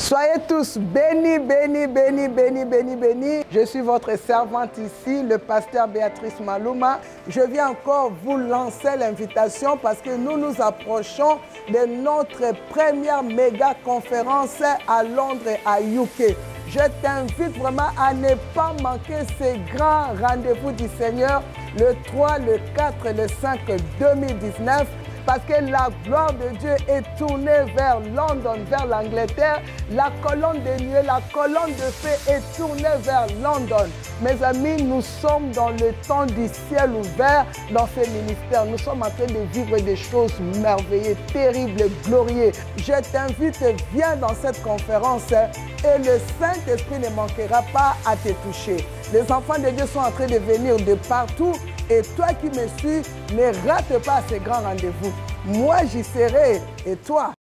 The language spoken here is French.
Soyez tous bénis, bénis, bénis, bénis, bénis, bénis. Je suis votre servante ici, le pasteur Béatrice Malouma. Je viens encore vous lancer l'invitation parce que nous nous approchons de notre première méga conférence à Londres et à UK. Je t'invite vraiment à ne pas manquer ces grands rendez-vous du Seigneur le 3, le 4 et le 5 2019. Parce que la gloire de Dieu est tournée vers London, vers l'Angleterre. La colonne de nuée, la colonne de feu est tournée vers London. Mes amis, nous sommes dans le temps du ciel ouvert dans ce ministère. Nous sommes en train de vivre des choses merveilleuses, terribles, glorieuses. Je t'invite, viens dans cette conférence et le Saint-Esprit ne manquera pas à te toucher. Les enfants de Dieu sont en train de venir de partout. Et toi qui me suis, ne rate pas ces grands rendez-vous. Moi, j'y serai. Et toi,